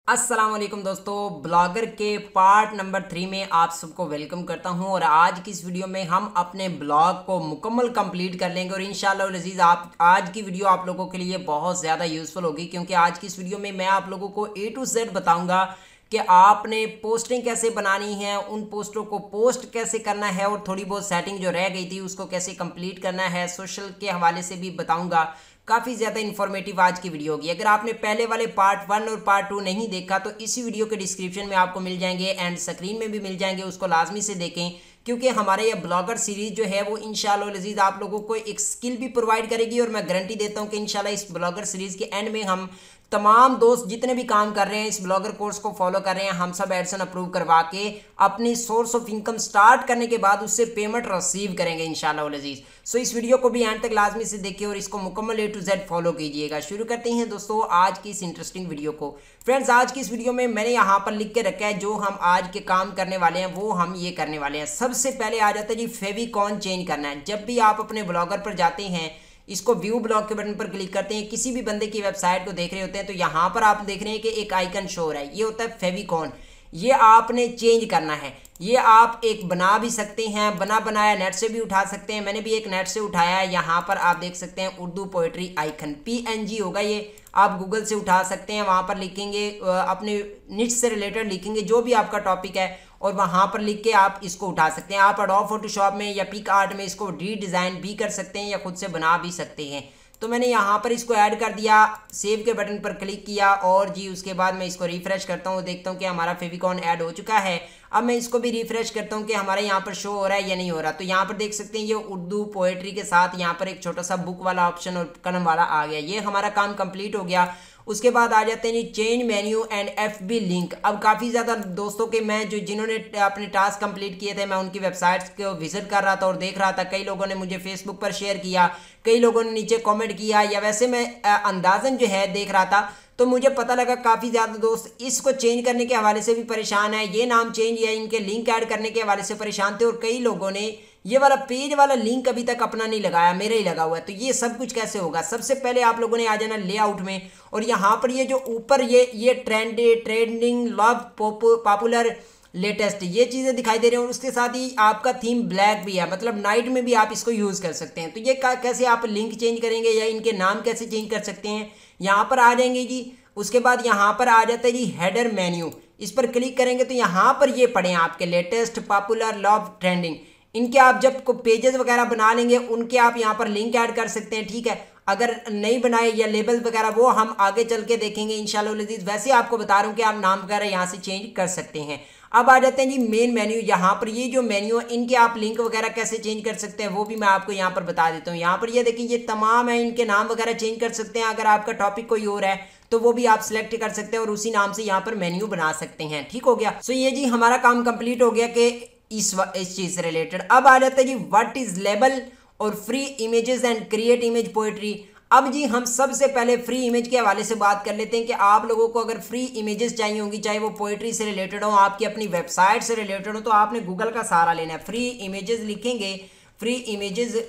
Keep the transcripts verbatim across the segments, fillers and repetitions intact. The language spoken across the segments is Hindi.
अस्सलाम वालेकुम दोस्तों, ब्लॉगर के पार्ट नंबर थ्री में आप सबको वेलकम करता हूं। और आज की इस वीडियो में हम अपने ब्लॉग को मुकम्मल कंप्लीट कर लेंगे और इंशाल्लाह अज़ीज़ आप आज की वीडियो आप लोगों के लिए बहुत ज़्यादा यूज़फुल होगी, क्योंकि आज की इस वीडियो में मैं आप लोगों को ए टू जेड बताऊंगा कि आपने पोस्टिंग कैसे बनानी है, उन पोस्टों को पोस्ट कैसे करना है और थोड़ी बहुत सेटिंग जो रह गई थी उसको कैसे कंप्लीट करना है। सोशल के हवाले से भी बताऊंगा। काफ़ी ज़्यादा इन्फॉर्मेटिव आज की वीडियो होगी। अगर आपने पहले वाले पार्ट वन और पार्ट टू नहीं देखा तो इसी वीडियो के डिस्क्रिप्शन में आपको मिल जाएंगे एंड स्क्रीन में भी मिल जाएंगे, उसको लाजमी से देखें, क्योंकि हमारे ये ब्लॉगर सीरीज जो है वो इंशाल्लाह अज़ीज़ आप लोगों को एक स्किल भी प्रोवाइड करेगी। और मैं गारंटी देता हूँ कि इंशाल्लाह इस ब्लॉगर सीरीज के एंड में हम तमाम दोस्त जितने भी काम कर रहे हैं, इस ब्लॉगर कोर्स को फॉलो कर रहे हैं, हम सब एडसन अप्रूव करवा के अपनी सोर्स ऑफ इनकम स्टार्ट करने के बाद उससे पेमेंट रिसीव करेंगे इंशाल्लाह अज़ीज़। सो इस वीडियो को भी एंड तक लाजमी से देखिए और इसको मुकम्मल ए टू जेड फॉलो कीजिएगा। शुरू करते हैं दोस्तों आज की इस इंटरेस्टिंग वीडियो को। फ्रेंड्स, आज की इस वीडियो में मैंने यहाँ पर लिख के रखा है जो हम आज के काम करने वाले हैं वो हम ये करने वाले हैं। सबसे पहले आ जाता है जी फेविकॉन चेंज करना है। जब भी आप अपने ब्लॉगर पर जाते हैं, इसको व्यू ब्लॉग के बटन पर क्लिक करते हैं, किसी भी बंदे की वेबसाइट को देख रहे होते हैं तो यहाँ पर आप देख रहे हैं कि एक आइकन शो हो रहा है, ये होता है फेविकॉन। ये आपने चेंज करना है। ये आप एक बना भी सकते हैं, बना बनाया नेट से भी उठा सकते हैं। मैंने भी एक नेट से उठाया है। यहाँ पर आप देख सकते हैं उर्दू पोएट्री आइकन पीएनजी होगा, ये आप गूगल से उठा सकते हैं। वहाँ पर लिखेंगे अपने निच से रिलेटेड लिखेंगे जो भी आपका टॉपिक है और वहाँ पर लिख के आप इसको उठा सकते हैं। आप एडोब फोटोशॉप में या पिक आर्ट में इसको रीडिज़ाइन भी कर सकते हैं या खुद से बना भी सकते हैं। तो मैंने यहाँ पर इसको ऐड कर दिया, सेव के बटन पर क्लिक किया और जी उसके बाद मैं इसको रिफ्रेश करता हूँ, देखता हूँ कि हमारा फेविकॉन ऐड हो चुका है। अब मैं इसको भी रिफ्रेश करता हूँ कि हमारे यहाँ पर शो हो रहा है या नहीं हो रहा। तो यहाँ पर देख सकते हैं ये उर्दू पोएट्री के साथ यहाँ पर एक छोटा सा बुक वाला ऑप्शन और कलम वाला आ गया। ये हमारा काम कंप्लीट हो गया। उसके बाद आ जाते हैं जी change menu and F B link. अब काफ़ी ज़्यादा दोस्तों के मैं जो जिन्होंने अपने टास्क कंप्लीट किए थे, मैं उनकी वेबसाइट्स को विजिट कर रहा था और देख रहा था। कई लोगों ने मुझे फेसबुक पर शेयर किया, कई लोगों ने नीचे कमेंट किया, या वैसे मैं अंदाजन जो है देख रहा था तो मुझे पता लगा काफ़ी ज़्यादा दोस्त इसको चेंज करने के हवाले से भी परेशान है, ये नाम चेंज या इनके लिंक ऐड करने के हवाले से परेशान थे। और कई लोगों ने ये वाला पेज वाला लिंक अभी तक अपना नहीं लगाया, मेरा ही लगा हुआ है। तो ये सब कुछ कैसे होगा? सबसे पहले आप लोगों ने आ जाना लेआउट में और यहाँ पर ये जो ऊपर ये ये trend trending love popular latest ये चीज़ें दिखाई दे रही हैं और उसके साथ ही आपका थीम ब्लैक भी है, मतलब नाइट में भी आप इसको यूज़ कर सकते हैं। तो ये कैसे आप लिंक चेंज करेंगे या इनके नाम कैसे चेंज कर सकते हैं? यहाँ पर आ जाएंगे जी। उसके बाद यहाँ पर आ जाता है जी हेडर मेन्यू, इस पर क्लिक करेंगे तो यहाँ पर ये पढ़ें आपके लेटेस्ट पॉपुलर लव ट्रेंडिंग। इनके आप जब को पेजेस वगैरह बना लेंगे उनके आप यहाँ पर लिंक ऐड कर सकते हैं, ठीक है। अगर नहीं बनाए या लेबल वगैरह वो हम आगे चल के देखेंगे इंशाल्लाह अज़ीज़। वैसे आपको बता रहा हूँ कि आप नाम वगैरह यहाँ से चेंज कर सकते हैं। अब आ जाते हैं जी मेन मेन्यू। यहाँ पर ये जो मेन्यू है इनके आप लिंक वगैरह कैसे चेंज कर सकते हैं वो भी मैं आपको यहाँ पर बता देता हूँ। यहाँ पर ये देखिए ये तमाम है, इनके नाम वगैरह चेंज कर सकते हैं। अगर आपका टॉपिक कोई और है तो वो भी आप सिलेक्ट कर सकते हैं और उसी नाम से यहाँ पर मेन्यू बना सकते हैं, ठीक हो गया। सो ये जी हमारा काम कंप्लीट हो गया कि इस इस चीज़ से रिलेटेड। अब आ जाता है जी व्हाट इज लेबल और free images and create image poetry. अब जी हम सबसे पहले फ्री इमेज के हवाले से बात कर लेते हैं कि आप लोगों को अगर फ्री इमेजेस चाहिए होंगी, चाहे वो पोएट्री से रिलेटेड हो, आपकी अपनी वेबसाइट से रिलेटेड हो, तो आपने गूगल का सहारा लेना है। फ्री इमेजेस लिखेंगे, फ्री इमेजेस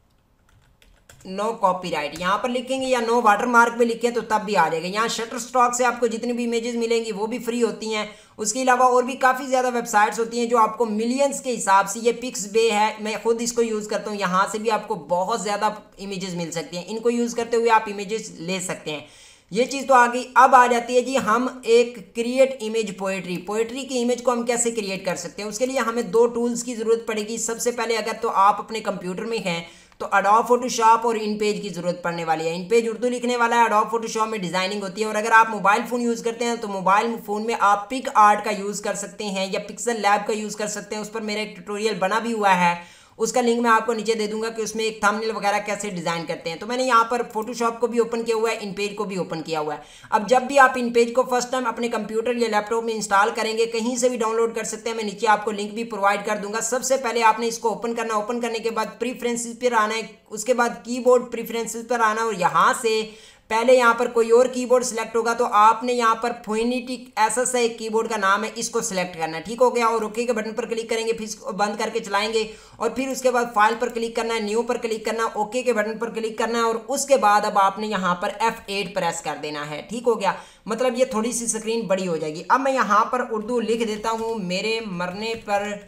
नो कॉपीराइट यहाँ पर लिखेंगे या नो वाटरमार्क पे लिखें तो तब भी आ जाएगा। यहाँ शटर स्टॉक से आपको जितनी भी इमेजेस मिलेंगी वो भी फ्री होती हैं। उसके अलावा और भी काफ़ी ज़्यादा वेबसाइट्स होती हैं जो आपको मिलियंस के हिसाब से, ये पिक्स बे है, मैं खुद इसको यूज़ करता हूँ, यहाँ से भी आपको बहुत ज़्यादा इमेजेस मिल सकती हैं। इनको यूज़ करते हुए आप इमेजेस ले सकते हैं। ये चीज़ तो आ गई। अब आ जाती है जी हम एक क्रिएट इमेज पोएट्री। पोएट्री की इमेज को हम कैसे क्रिएट कर सकते हैं? उसके लिए हमें दो टूल्स की ज़रूरत पड़ेगी। सबसे पहले अगर तो आप अपने कंप्यूटर में हैं तो एडोब फोटोशॉप और इन पेज की जरूरत पड़ने वाली है। इन पेज उर्दू लिखने वाला है, एडोब फोटोशॉप में डिजाइनिंग होती है। और अगर आप मोबाइल फ़ोन यूज़ करते हैं तो मोबाइल फ़ोन में आप पिक आर्ट का यूज़ कर सकते हैं या पिक्सल लैब का यूज़ कर सकते हैं। उस पर मेरा एक ट्यूटोरियल बना भी हुआ है, उसका लिंक मैं आपको नीचे दे दूंगा कि उसमें एक थंबनेल वगैरह कैसे डिज़ाइन करते हैं। तो मैंने यहाँ पर फोटोशॉप को भी ओपन किया हुआ है, इन पेज को भी ओपन किया हुआ है। अब जब भी आप इन पेज को फर्स्ट टाइम अपने कंप्यूटर या लैपटॉप में इंस्टॉल करेंगे, कहीं से भी डाउनलोड कर सकते हैं, मैं नीचे आपको लिंक भी प्रोवाइड कर दूंगा। सबसे पहले आपने इसको ओपन करना, ओपन करने के बाद प्रीफरेंसेस पर आना है, उसके बाद कीबोर्ड प्रीफरेंसेस पर आना और यहाँ से पहले यहाँ पर कोई और कीबोर्ड सिलेक्ट होगा तो आपने यहाँ पर फोनिटिक ऐसा सा एक कीबोर्ड का नाम है, इसको सिलेक्ट करना है। ठीक हो गया। और ओके के बटन पर क्लिक करेंगे, फिर इसको बंद करके चलाएंगे और फिर उसके बाद फाइल पर क्लिक करना है, न्यू पर क्लिक करना है, ओके के बटन पर क्लिक करना है और उसके बाद अब आपने यहाँ पर एफ एट प्रेस कर देना है। ठीक हो गया। मतलब ये थोड़ी सी स्क्रीन बड़ी हो जाएगी। अब मैं यहाँ पर उर्दू लिख देता हूँ, मेरे मरने पर।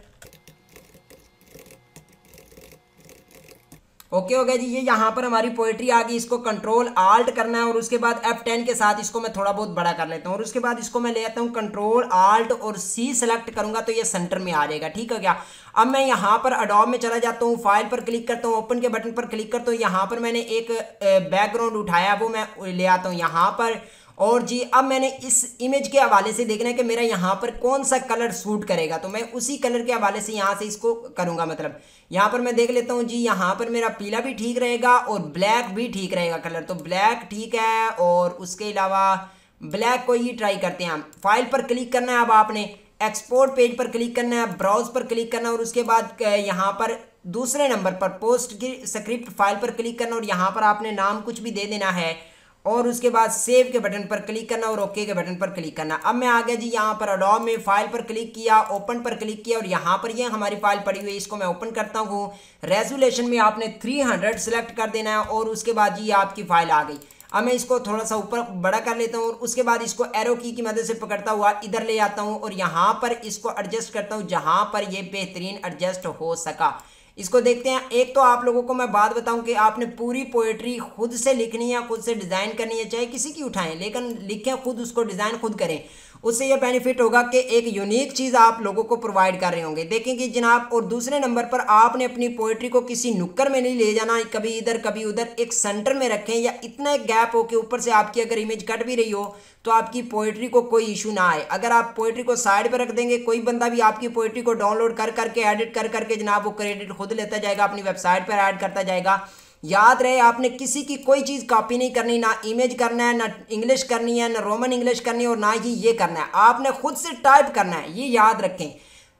ओके हो गया जी। ये यहाँ पर हमारी पोएट्री आ गई। इसको कंट्रोल आल्ट करना है और उसके बाद एफ टेन के साथ इसको मैं थोड़ा बहुत बड़ा कर लेता हूँ और उसके बाद इसको मैं ले आता हूँ कंट्रोल आल्ट और सी सेलेक्ट करूंगा तो ये सेंटर में आ जाएगा। ठीक है क्या। अब मैं यहाँ पर अडोब में चला जाता हूँ, फाइल पर क्लिक करता हूँ, ओपन के बटन पर क्लिक करता हूँ। यहाँ पर मैंने एक बैकग्राउंड उठाया, वो मैं ले आता हूँ यहाँ पर। और जी अब मैंने इस इमेज के हवाले से देखना है कि मेरा यहाँ पर कौन सा कलर सूट करेगा, तो मैं उसी कलर के हवाले से यहाँ से इसको करूँगा। मतलब यहाँ पर मैं देख लेता हूँ जी, यहाँ पर मेरा पीला भी ठीक रहेगा और ब्लैक भी ठीक रहेगा कलर, तो ब्लैक ठीक है। और उसके अलावा ब्लैक को ही ट्राई करते हैं हम। फाइल पर क्लिक करना है, अब आपने एक्सपोर्ट पेज पर क्लिक करना है, ब्राउज पर क्लिक करना है और उसके बाद यहाँ पर दूसरे नंबर पर पोस्ट की स्क्रिप्ट फाइल पर क्लिक करना और यहाँ पर आपने नाम कुछ भी दे देना है और उसके बाद सेव के बटन पर क्लिक करना और ओके के बटन पर क्लिक करना। अब मैं आ गया जी यहाँ पर अडोब में, फाइल पर क्लिक किया, ओपन पर क्लिक किया और यहाँ पर ये यह हमारी फाइल पड़ी हुई है, इसको मैं ओपन करता हूँ। रेजोल्यूशन में आपने तीन सौ सेलेक्ट कर देना है और उसके बाद जी आपकी फाइल आ गई। अब मैं इसको थोड़ा सा ऊपर बड़ा कर लेता हूँ और उसके बाद इसको एरो की की मदद से पकड़ता हुआ इधर ले आता हूँ और यहाँ पर इसको एडजस्ट करता हूँ जहाँ पर ये बेहतरीन एडजस्ट हो सका। इसको देखते हैं। एक तो आप लोगों को मैं बात बताऊं कि आपने पूरी पोएट्री खुद से लिखनी है, खुद से डिज़ाइन करनी है, चाहे किसी की उठाएं, लेकिन लिखें खुद, उसको डिज़ाइन खुद करें। उससे यह बेनिफिट होगा कि एक यूनिक चीज़ आप लोगों को प्रोवाइड कर रहे होंगे। देखेंगे जनाब। और दूसरे नंबर पर आपने अपनी पोएट्री को किसी नुक्कर में नहीं ले जाना, कभी इधर कभी उधर, एक सेंटर में रखें या इतना एक गैप हो कि ऊपर से आपकी अगर इमेज कट भी रही हो तो आपकी पोएट्री को कोई इशू ना आए। अगर आप पोएट्री को साइड पर रख देंगे, कोई बंदा भी आपकी पोएट्री को डाउनलोड कर करके एडिट कर करके जनाब वो क्रेडिट खुद लेता जाएगा, अपनी वेबसाइट पर ऐड करता जाएगा। याद रहे आपने किसी की कोई चीज़ कॉपी नहीं करनी, ना इमेज करना है, ना इंग्लिश करनी है, ना रोमन इंग्लिश करनी है और ना ही ये करना है। आपने खुद से टाइप करना है, ये याद रखें।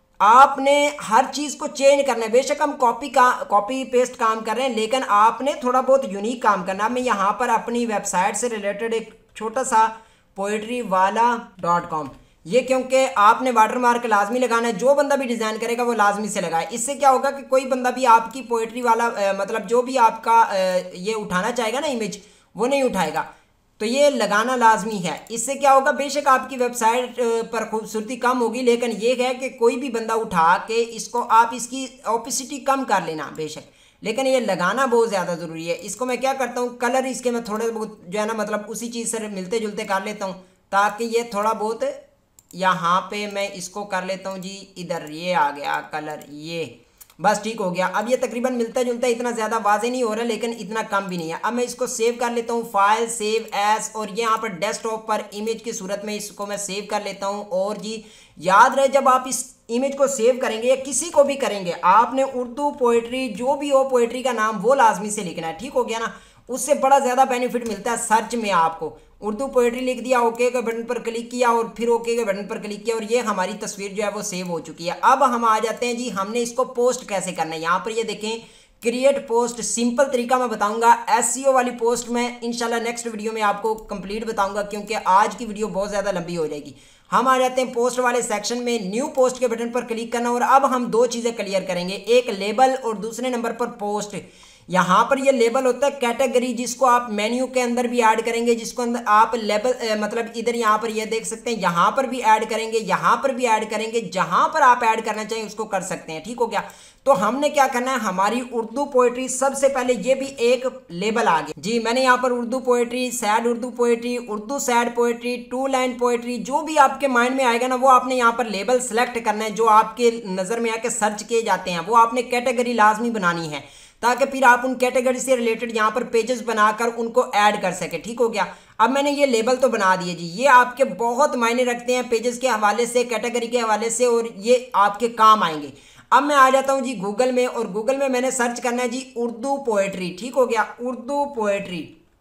आपने हर चीज़ को चेंज करना है। बेशक हम कॉपी का कॉपी पेस्ट काम कर रहे हैं, लेकिन आपने थोड़ा बहुत यूनिक काम करना है। मैं यहाँ पर अपनी वेबसाइट से रिलेटेड एक छोटा सा पोएट्री वाला डॉट कॉम, ये क्योंकि आपने वाटरमार्क लाजमी लगाना है, जो बंदा भी डिज़ाइन करेगा वो लाजमी से लगाए। इससे क्या होगा कि कोई बंदा भी आपकी पोएट्री वाला आ, मतलब जो भी आपका आ, ये उठाना चाहेगा ना इमेज, वो नहीं उठाएगा, तो ये लगाना लाजमी है। इससे क्या होगा, बेशक आपकी वेबसाइट पर खूबसूरती कम होगी, लेकिन ये है कि कोई भी बंदा उठा के इसको आप इसकी ओपेसिटी कम कर लेना बेशक, लेकिन ये लगाना बहुत ज़्यादा ज़रूरी है। इसको मैं क्या करता हूँ, कलर इसके मैं थोड़े बहुत जो है ना मतलब उसी चीज़ से मिलते जुलते कर लेता हूँ, ताकि ये थोड़ा बहुत यहाँ पे मैं इसको कर लेता हूँ जी, इधर ये आ गया कलर, ये बस ठीक हो गया। अब ये तकरीबन मिलता जुलता, इतना ज़्यादा वाजे नहीं हो रहा लेकिन इतना कम भी नहीं है। अब मैं इसको सेव कर लेता हूँ, फाइल सेव एज, और ये यहाँ पर डेस्कटॉप पर इमेज की सूरत में इसको मैं सेव कर लेता हूँ। और जी याद रहे, जब आप इस इमेज को सेव करेंगे या किसी को भी करेंगे, आपने उर्दू पोएट्री जो भी हो, पोएट्री का नाम वो लाजमी से लिखना है। ठीक हो गया ना। उससे बड़ा ज़्यादा बेनिफिट मिलता है सर्च में। आपको उर्दू पोएट्री लिख दिया, ओके के बटन पर क्लिक किया और फिर ओके के बटन पर क्लिक किया और ये हमारी तस्वीर जो है वो सेव हो चुकी है। अब हम आ जाते हैं जी, हमने इसको पोस्ट कैसे करना है। यहाँ पर ये देखें, क्रिएट पोस्ट, सिंपल तरीका मैं बताऊंगा। एसईओ वाली पोस्ट में इंशाल्लाह नेक्स्ट वीडियो में आपको कंप्लीट बताऊंगा, क्योंकि आज की वीडियो बहुत ज़्यादा लंबी हो जाएगी। हम आ जाते हैं पोस्ट वाले सेक्शन में, न्यू पोस्ट के बटन पर क्लिक करना और अब हम दो चीज़ें क्लियर करेंगे, एक लेबल और दूसरे नंबर पर पोस्ट। यहाँ पर ये लेबल होता है कैटेगरी, जिसको आप मेन्यू के अंदर भी ऐड करेंगे, जिसको अंदर आप लेबल मतलब इधर यहाँ पर ये देख सकते हैं, यहाँ पर भी ऐड करेंगे, यहाँ पर भी ऐड करेंगे, जहाँ पर आप ऐड करना चाहिए उसको कर सकते हैं। ठीक हो गया। तो हमने क्या करना है, हमारी उर्दू पोएट्री, सबसे पहले ये भी एक लेबल आ गया जी। मैंने यहाँ पर Urdu poetry, sad Urdu poetry, Urdu sad poetry, two line poetry, जो भी आपके माइंड में आएगा ना वो आपने यहाँ पर लेबल सेलेक्ट करना है। जो आपके नज़र में आके सर्च किए जाते हैं वो आपने कैटेगरी लाजमी बनानी है, ताकि फिर आप उन कैटेगरी से रिलेटेड यहाँ पर पेजेस बनाकर उनको ऐड कर सके। ठीक हो गया। अब मैंने ये लेबल तो बना दिए जी, ये आपके बहुत मायने रखते हैं पेजेस के हवाले से, कैटेगरी के हवाले से, और ये आपके काम आएंगे। अब मैं आ जाता हूँ जी गूगल में, और गूगल में मैंने सर्च करना है जी उर्दू पोएट्री। ठीक हो गया, उर्दू पोएट्री,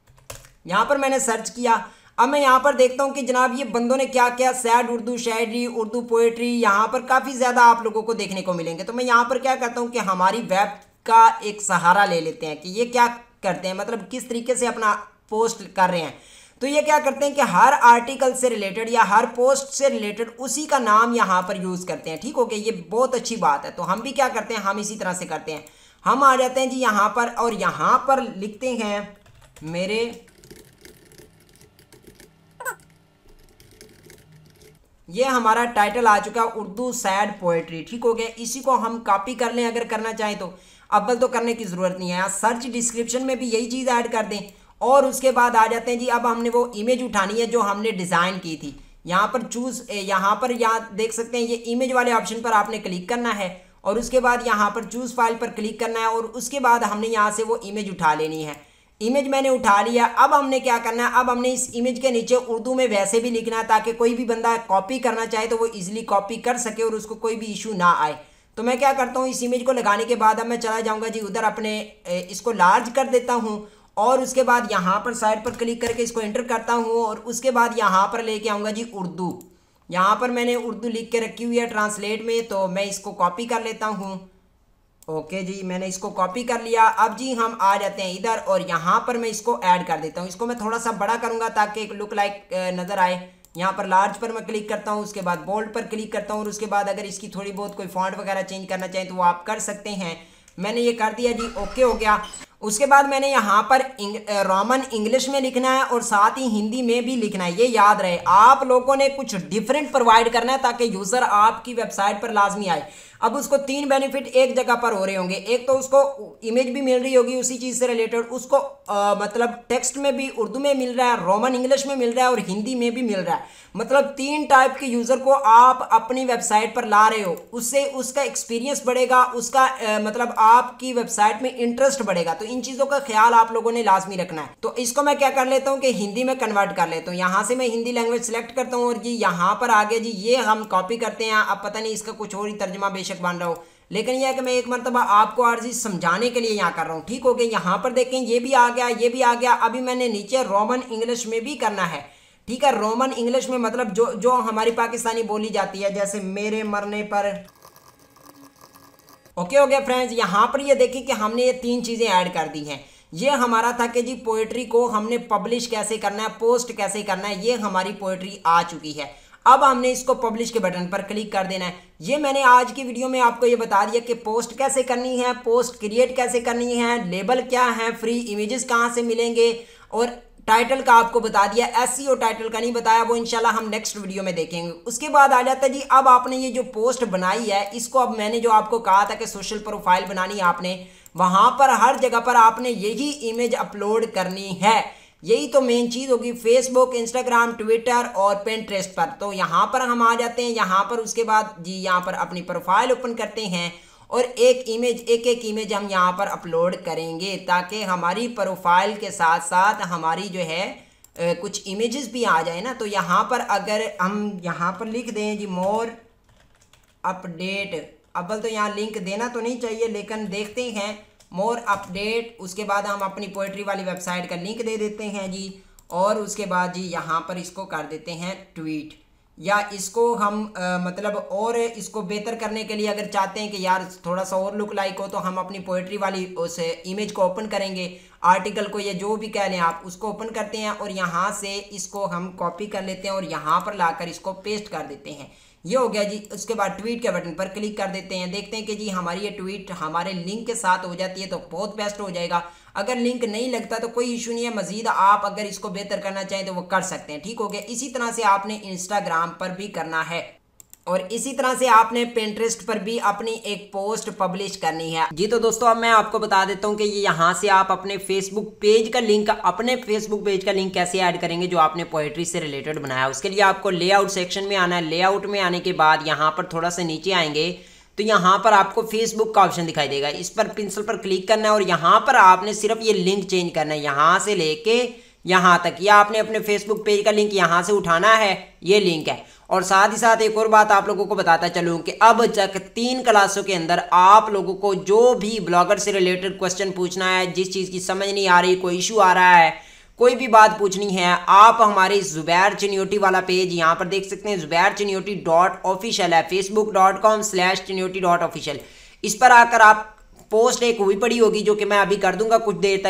यहाँ पर मैंने सर्च किया। अब मैं यहाँ पर देखता हूँ कि जनाब ये बंदों ने क्या क्या, सैड उर्दू शायरी, उर्दू पोएट्री, यहाँ पर काफ़ी ज़्यादा आप लोगों को देखने को मिलेंगे। तो मैं यहाँ पर क्या करता हूँ कि हमारी वेब का एक सहारा ले लेते हैं कि ये क्या करते हैं, मतलब किस तरीके से अपना पोस्ट कर रहे हैं, तो ये क्या करते हैं कि हर आर्टिकल से रिलेटेड या हर पोस्ट से रिलेटेड उसी का नाम यहाँ पर यूज़ करते हैं। ठीक हो गया, ये बहुत अच्छी बात है। तो हम भी क्या करते हैं, हम इसी तरह से करते हैं। हम आ जाते हैं जी यहाँ पर और यहाँ पर लिखते हैं मेरे ये हमारा टाइटल आ चुका है उर्दू सैड पोएट्री। ठीक हो गया, इसी को हम कॉपी कर लें अगर करना चाहें तो। अव्वल तो करने की ज़रूरत नहीं है, यहाँ सर्च डिस्क्रिप्शन में भी यही चीज़ ऐड कर दें और उसके बाद आ जाते हैं जी। अब हमने वो इमेज उठानी है जो हमने डिज़ाइन की थी। यहाँ पर चूज़ यहाँ पर यहाँ देख सकते हैं ये इमेज वाले ऑप्शन पर आपने क्लिक करना है और उसके बाद यहाँ पर चूज़ फाइल पर क्लिक करना है और उसके बाद हमने यहाँ से वो इमेज उठा लेनी है। इमेज मैंने उठा लिया। अब हमने क्या करना है, अब हमने इस इमेज के नीचे उर्दू में वैसे भी लिखना है ताकि कोई भी बंदा कॉपी करना चाहे तो वो इजीली कॉपी कर सके और उसको कोई भी इशू ना आए। तो मैं क्या करता हूँ, इस इमेज को लगाने के बाद अब मैं चला जाऊँगा जी उधर, अपने इसको लार्ज कर देता हूँ और उसके बाद यहाँ पर साइड पर क्लिक करके इसको एंटर करता हूँ और उसके बाद यहाँ पर लेके आऊँगा जी उर्दू। यहाँ पर मैंने उर्दू लिख के रखी हुई है ट्रांसलेट में, तो मैं इसको कॉपी कर लेता हूँ। ओके जी, मैंने इसको कॉपी कर लिया। अब जी हम आ जाते हैं इधर और यहाँ पर मैं इसको ऐड कर देता हूँ। इसको मैं थोड़ा सा बड़ा करूँगा ताकि एक लुक लाइक नज़र आए। यहाँ पर लार्ज पर मैं क्लिक करता हूँ, उसके बाद बोल्ड पर क्लिक करता हूँ और उसके बाद अगर इसकी थोड़ी बहुत कोई फॉन्ट वगैरह चेंज करना चाहें तो वो आप कर सकते हैं। मैंने ये कर दिया जी, ओके हो गया। उसके बाद मैंने यहाँ पर इंग, रोमन इंग्लिश में लिखना है और साथ ही हिंदी में भी लिखना है। ये याद रहे, आप लोगों ने कुछ डिफरेंट प्रोवाइड करना है ताकि यूज़र आपकी वेबसाइट पर लाजमी आए। अब उसको तीन बेनिफिट एक जगह पर हो रहे होंगे। एक तो उसको इमेज भी मिल रही होगी उसी चीज़ से रिलेटेड, उसको आ, मतलब टेक्स्ट में भी उर्दू में मिल रहा है, रोमन इंग्लिश में मिल रहा है और हिंदी में भी मिल रहा है। मतलब तीन टाइप के यूज़र को आप अपनी वेबसाइट पर ला रहे हो, उससे उसका एक्सपीरियंस बढ़ेगा, उसका आ, मतलब आपकी वेबसाइट में इंटरेस्ट बढ़ेगा। तो इन चीज़ों का ख्याल आप लोगों ने लाजमी रखना है। तो इसको मैं क्या कर लेता हूँ कि हिंदी में कन्वर्ट कर लेता हूँ। यहाँ से मैं हिंदी लैंग्वेज सेलेक्ट करता हूँ और जी यहाँ पर आगे जी ये हम कॉपी करते हैं। अब पता नहीं इसका कुछ और ही तर्जमा बेशक बन रहा हो, लेकिन यह है कि मैं एक मरतबा आपको आर्जी समझाने के लिए यहाँ कर रहा हूँ। ठीक हो गया, यहाँ पर देखें ये भी आ गया, ये भी आ गया। अभी मैंने नीचे रोमन इंग्लिश में भी करना है। ठीक है, रोमन इंग्लिश में मतलब जो जो हमारी पाकिस्तानी बोली जाती है, जैसे मेरे मरने पर। ओके हो गया फ्रेंड्स, यहाँ पर ये देखें कि हमने ये तीन चीज़ें ऐड कर दी हैं। ये हमारा था कि जी पोएट्री को हमने पब्लिश कैसे करना है, पोस्ट कैसे करना है, ये हमारी पोएट्री आ चुकी है। अब हमने इसको पब्लिश के बटन पर क्लिक कर देना है। ये मैंने आज की वीडियो में आपको ये बता दिया कि पोस्ट कैसे करनी है, पोस्ट क्रिएट कैसे करनी है, लेबल क्या है, फ्री इमेजेस कहाँ से मिलेंगे और टाइटल का आपको बता दिया। एसईओ टाइटल का नहीं बताया, वो इंशाल्लाह हम नेक्स्ट वीडियो में देखेंगे। उसके बाद आ जाता है जी, अब आपने ये जो पोस्ट बनाई है इसको, अब मैंने जो आपको कहा था कि सोशल प्रोफाइल बनानी है आपने, वहाँ पर हर जगह पर आपने यही इमेज अपलोड करनी है। यही तो मेन चीज़ होगी, फेसबुक, इंस्टाग्राम, ट्विटर और पिंटरेस्ट पर। तो यहाँ पर हम आ जाते हैं, यहाँ पर उसके बाद जी यहाँ पर अपनी प्रोफाइल ओपन करते हैं और एक इमेज एक एक इमेज हम यहाँ पर अपलोड करेंगे ताकि हमारी प्रोफाइल के साथ साथ हमारी जो है ए, कुछ इमेजेस भी आ जाए ना। तो यहाँ पर अगर हम यहाँ पर लिख दें जी मोर अपडेट, अव्वल तो यहाँ लिंक देना तो नहीं चाहिए लेकिन देखते हैं, मोर अपडेट। उसके बाद हम अपनी पोएट्री वाली वेबसाइट का लिंक दे देते हैं जी और उसके बाद जी यहाँ पर इसको कर देते हैं ट्वीट, या इसको हम आ, मतलब और इसको बेहतर करने के लिए अगर चाहते हैं कि यार थोड़ा सा और लुक लाइक हो तो हम अपनी पोएट्री वाली उस इमेज को ओपन करेंगे, आर्टिकल को या जो भी कह लें आप उसको ओपन करते हैं और यहाँ से इसको हम कॉपी कर लेते हैं और यहाँ पर लाकर इसको पेस्ट कर देते हैं। ये हो गया जी। उसके बाद ट्वीट के बटन पर क्लिक कर देते हैं। देखते हैं कि जी हमारी ये ट्वीट हमारे लिंक के साथ हो जाती है तो बहुत बेस्ट हो जाएगा। अगर लिंक नहीं लगता तो कोई इशू नहीं है, मजीद आप अगर इसको बेहतर करना चाहें तो वो कर सकते हैं। ठीक हो गया। इसी तरह से आपने इंस्टाग्राम पर भी करना है और इसी तरह से आपने पिंटरेस्ट पर भी अपनी एक पोस्ट पब्लिश करनी है जी। तो दोस्तों अब मैं आपको बता देता हूँ कि ये यहाँ से आप अपने फेसबुक पेज का लिंक अपने फेसबुक पेज का लिंक कैसे ऐड करेंगे जो आपने पोएट्री से रिलेटेड बनाया। उसके लिए आपको लेआउट सेक्शन में आना है। लेआउट में आने के बाद यहाँ पर थोड़ा सा नीचे आएंगे तो यहाँ पर आपको फेसबुक का ऑप्शन दिखाई देगा, इस पर पेंसिल पर क्लिक करना है और यहाँ पर आपने सिर्फ ये लिंक चेंज करना है, यहाँ से लेके यहाँ तक। या आपने अपने फेसबुक पेज का लिंक यहाँ से उठाना है, ये लिंक है। और साथ ही साथ एक और बात आप लोगों को बताता चलूँ कि अब तक तीन क्लासों के अंदर आप लोगों को जो भी ब्लॉगर से रिलेटेड क्वेश्चन पूछना है, जिस चीज़ की समझ नहीं आ रही, कोई इशू आ रहा है, कोई भी बात पूछनी है, आप हमारे जुबैर चिन्योटी वाला पेज यहाँ पर देख सकते हैं, जुबैर चिन्योटी डॉट ऑफिशियल है, Facebook dot com slash Chinioti dot official. इस पर आकर आप पोस्ट एक हुई पड़ी होगी जो कि मैं अभी कर दूंगा कुछ देर तक,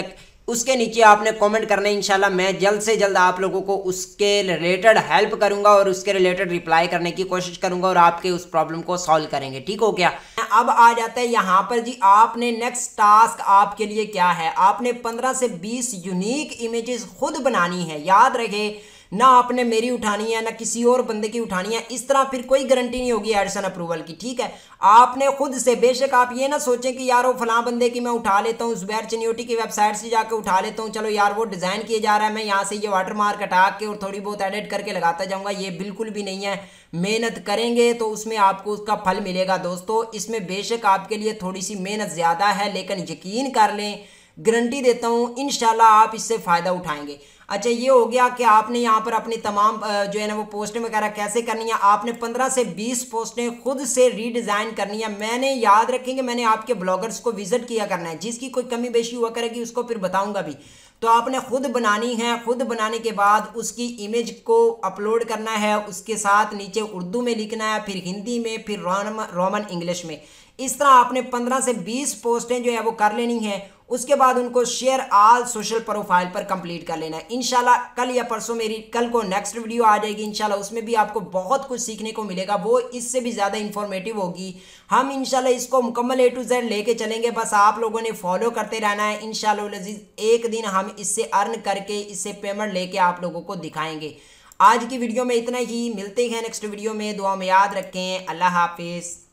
उसके नीचे आपने कमेंट करना है। इंशाल्लाह मैं जल्द से जल्द आप लोगों को उसके रिलेटेड हेल्प करूंगा और उसके रिलेटेड रिप्लाई करने की कोशिश करूंगा और आपके उस प्रॉब्लम को सॉल्व करेंगे। ठीक हो गया। अब आ जाता है यहाँ पर जी, आपने नेक्स्ट टास्क आपके लिए क्या है, आपने पंद्रह से बीस यूनिक इमेजेस खुद बनानी है। याद रखे, ना आपने मेरी उठानी है ना किसी और बंदे की उठानी है, इस तरह फिर कोई गारंटी नहीं होगी एडिसन अप्रूवल की। ठीक है, आपने खुद से, बेशक आप ये ना सोचें कि यार वो फलां बंदे की मैं उठा लेता हूँ, जुबैर चनियोटी की वेबसाइट से जाकर उठा लेता हूँ, चलो यार वो डिज़ाइन किया जा रहा है, मैं यहाँ से ये वाटर मार्क हटा के और थोड़ी बहुत एडिट करके लगाता जाऊँगा। ये बिल्कुल भी नहीं है। मेहनत करेंगे तो उसमें आपको उसका फल मिलेगा। दोस्तों, इसमें बेशक आपके लिए थोड़ी सी मेहनत ज़्यादा है, लेकिन यकीन कर लें, गारंटी देता हूँ इंशाल्लाह आप इससे फ़ायदा उठाएंगे। अच्छा, ये हो गया कि आपने यहाँ पर अपनी तमाम जो है ना वो पोस्टें वगैरह कैसे करनी है। आपने पंद्रह से बीस पोस्टें खुद से रीडिज़ाइन करनी है। मैंने, याद रखेंगे, मैंने आपके ब्लॉगर्स को विजिट किया करना है, जिसकी कोई कमी बेशी हुआ करेगी उसको फिर बताऊंगा भी। तो आपने खुद बनानी है। खुद बनाने के बाद उसकी इमेज को अपलोड करना है, उसके साथ नीचे उर्दू में लिखना है, फिर हिंदी में, फिर रोमन रोमन इंग्लिश में। इस तरह आपने पंद्रह से बीस पोस्टें जो है वो कर लेनी है। उसके बाद उनको शेयर आल सोशल प्रोफाइल पर कंप्लीट कर लेना है। इंशाल्लाह कल या परसों मेरी, कल को नेक्स्ट वीडियो आ जाएगी इंशाल्लाह, उसमें भी आपको बहुत कुछ सीखने को मिलेगा, वो इससे भी ज़्यादा इंफॉर्मेटिव होगी। हम इंशाल्लाह इसको मुकम्मल ए टू जेड लेके चलेंगे, बस आप लोगों ने फॉलो करते रहना है। इंशाल्लाह अज़ीज़ एक दिन हम इससे अर्न करके, इससे पेमेंट लेके आप लोगों को दिखाएंगे। आज की वीडियो में इतना ही, मिलते हैं नेक्स्ट वीडियो में। दुआ में याद रखें। अल्लाह हाफिज़।